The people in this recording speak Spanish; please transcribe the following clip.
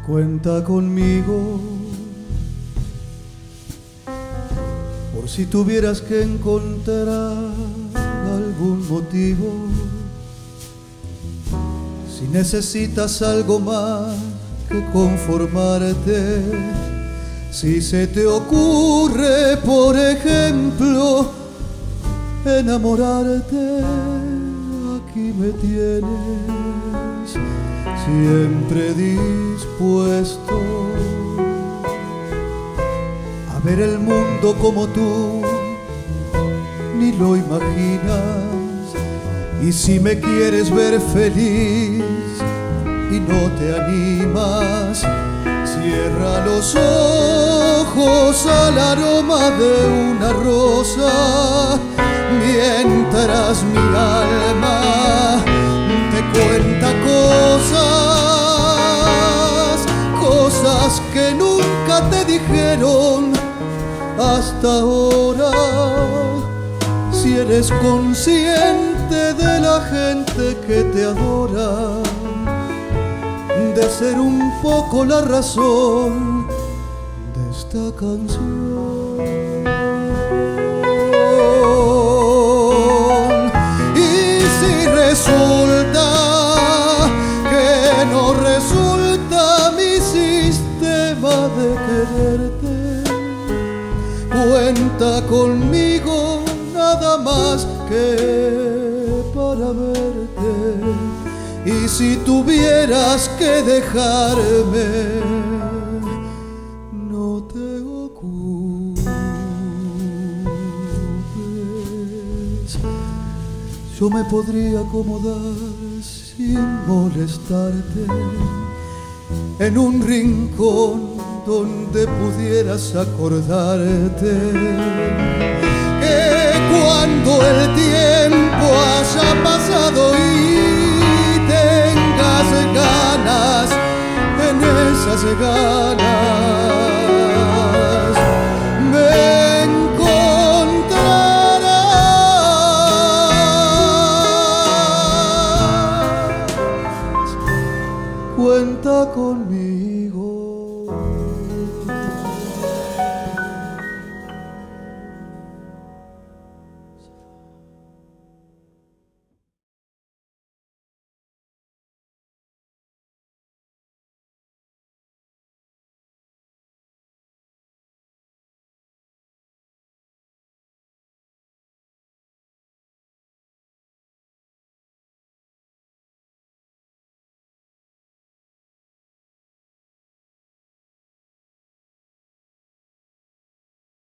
Cuenta conmigo por si tuvieras que encontrar algún motivo, si necesitas algo más que conformarte, si se te ocurre, por ejemplo, enamorarte, aquí me tienes, siempre dispuesto a ver el mundo como tú ni lo imaginas. Y si me quieres ver feliz y no te animas, cierra los ojos al aroma de una rosa, mientras mi alma te cuenta cosas que nunca te dijeron hasta ahora. Si eres consciente de la gente que te adora, de ser un poco la razón de esta canción. Y si resulta que no resulta mi sistema de quererte, cuenta conmigo nada más que para verte. Y si tuvieras que dejarme, no te ocupes, yo me podría acomodar sin molestarte en un rincón donde pudieras acordarte que cuando el tiempo haya pasado y tengas ganas, en esas ganas